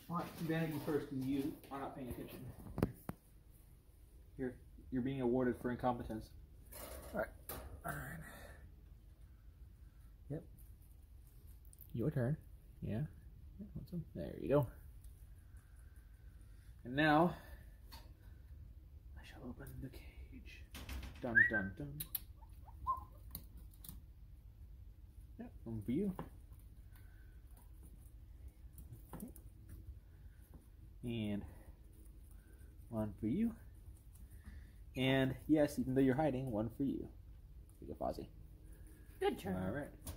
Alright, vanity first, and you are not paying attention. You're being awarded for incompetence. Alright. Alright. Yep. Your turn. Yeah. There you go. And now, I shall open the cage. Dun dun dun. Yep, one for you. And one for you. And yes, even though you're hiding, one for you. Here you go, Fozzie. Good turn. All right.